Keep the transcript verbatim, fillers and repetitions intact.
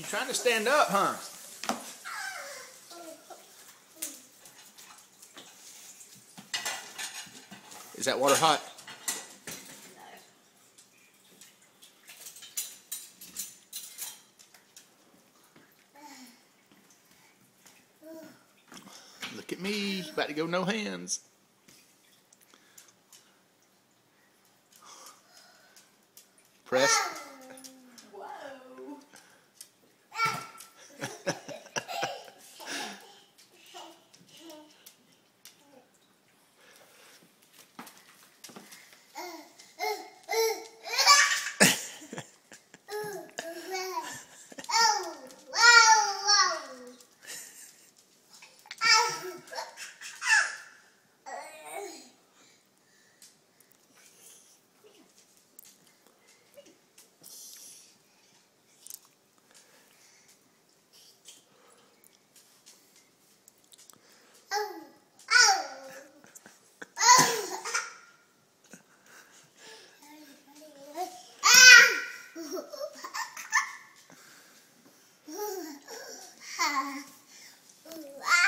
You trying to stand up, huh? Is that water hot? Look at me, about to go no hands. Press. Whoa. Ah.